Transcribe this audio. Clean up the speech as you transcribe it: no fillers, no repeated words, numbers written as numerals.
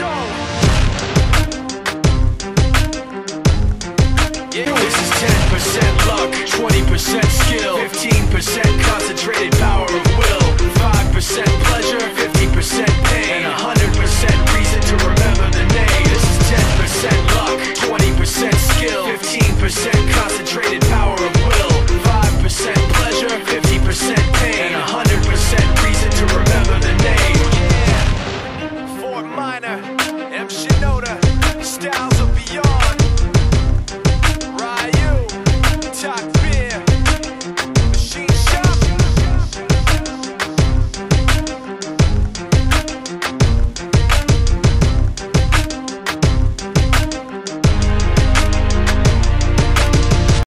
go. Yeah. This is 10% luck, 20% skill, 15% concentrated power of will, 5% pleasure, 50% pain, and 100% reason